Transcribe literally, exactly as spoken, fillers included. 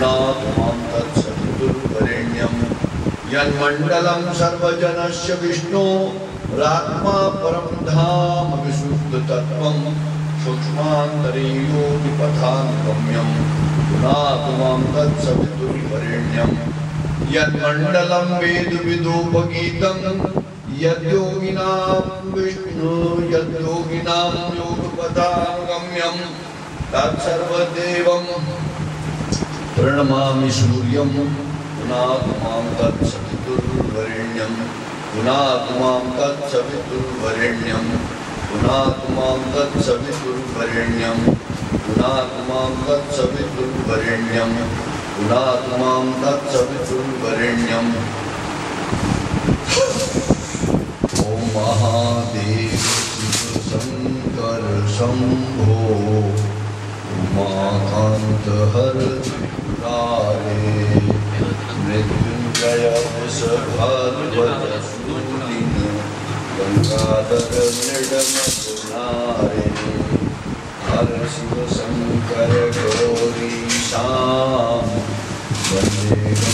पुनातु मां तत्सवितुर्वरेण्यं यन्मण्डलं सर्वजनस्य विष्णु रात्मा परं धाम विशुद्धतत्त्वं सूक्ष्मान्तरेयोनिपथानुगम्यं पुनातु मां तत्सवितुर्वरेण्यं यन्मण्डलं वेदविदोपगीतं यद्योगिनां विष्णु यद्योगिनां योगपथानुगम्यं तत्सर्वदेवं प्रणमामि सूर्यं पुनातु मां तत्सवितुर्वरेण्यं पुनातु मां तत्सवितुर्वरेण्यं पुनातु मां तत्सवितुर्वरेण्यं पुनातु मां तत्सवितुर्वरेण्यं पुनातु मां तत्सवितुर्वरेण्यं। ॐ महादेव शिव शंकर शंभो उमाकांत हर त्रिपुरारे मृत्युंजय वृषभानुवरसूरिन् गंगाधर मृडमपुनारे हर शिव शंकर गौरीशां वन्दे